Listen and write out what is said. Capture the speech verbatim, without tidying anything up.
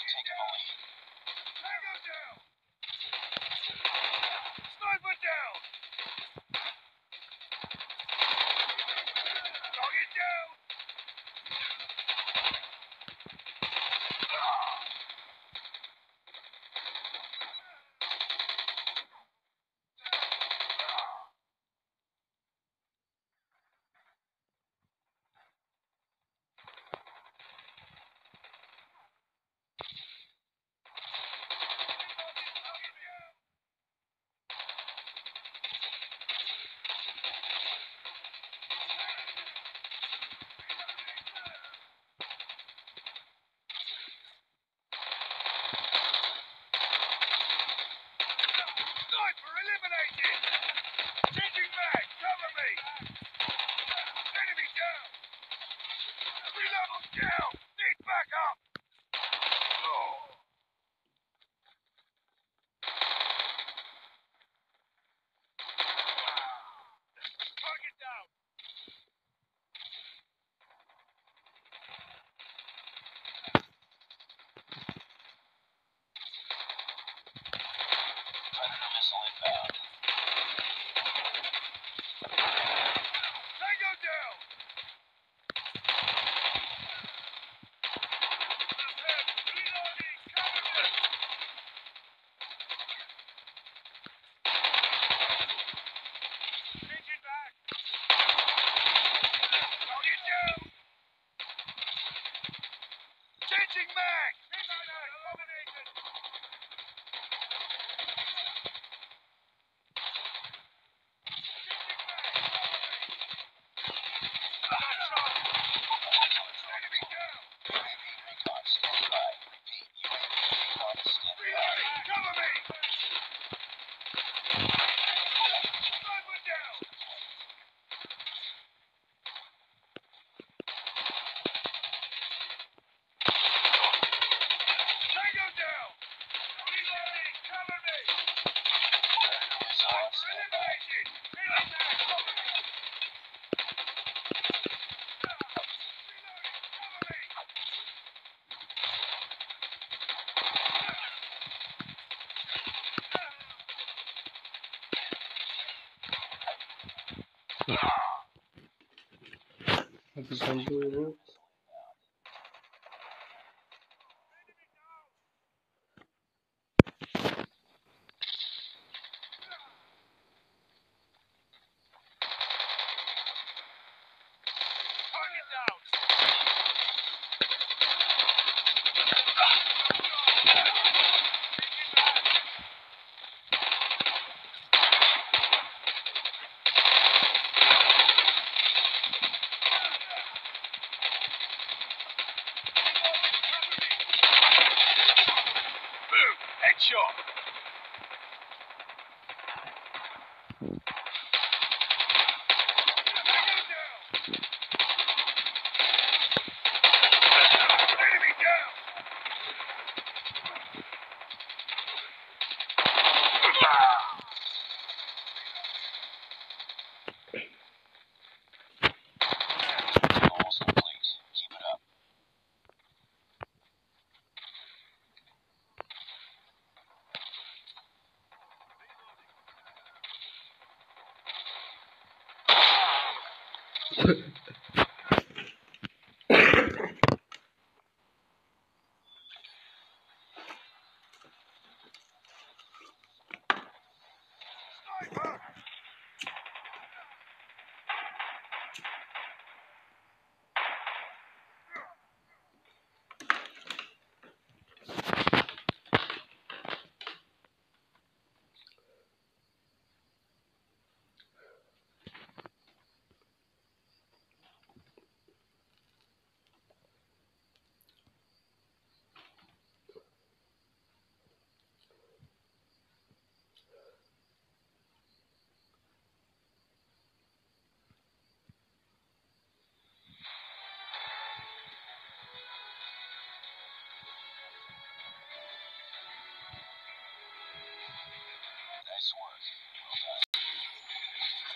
taking the lead. Tango down! Sniper down! Target down! Sniper eliminated! Changing mag, cover me! Enemy down! Reload down! Need backup! Oh. Target down! Predator missile inbound. Tango down! Reloading! Cover me! Changing back! Target down! Changing mag! Eliminated! Enemy down! U A V recon standing by. Repeat, U A V recon is standing by. Reloading! Cover me! Sniper down! Tango down! Reloading! Cover me! Predator missile on Sniper standby. eliminated! Changing mag! Cover me! Reloading! Cover me! Habisan dulu. Target down! Boom! Headshot! Tango down! Enemy down! Almost complete. Keep it up. Sniper! Nice work. Well done.